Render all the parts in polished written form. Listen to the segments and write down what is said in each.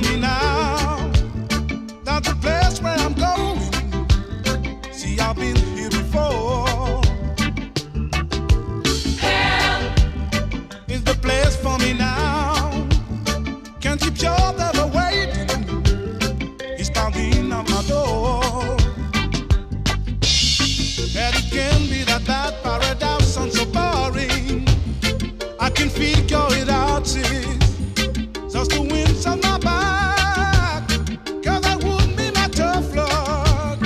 me now. That's the place where I'm going. See, I've been here before. Hell is the place for me now. Can't keep your love waiting. He's pounding on my door. And it can be that paradise sounds so boring. I can figure it out, sis. Just the winds on my back, 'cause I wouldn't be my tough luck.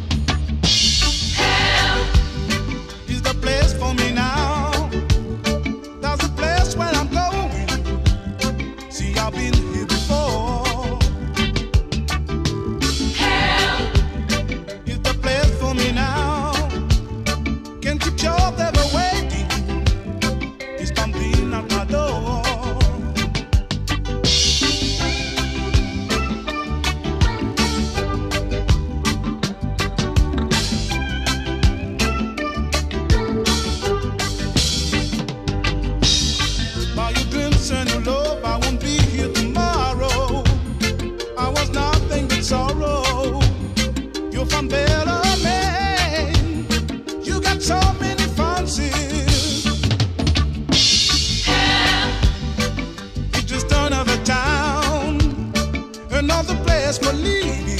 Hell is the place for me now. That's the place where I'm going. See, I've been here before. Hell is the place for me now. Can't keep your devil waiting. He's pumping at my door. By your dreams and your love, I won't be here tomorrow. I was nothing but sorrow. You'll find better men. You got so many fancies. It's just another town, another place for leaving.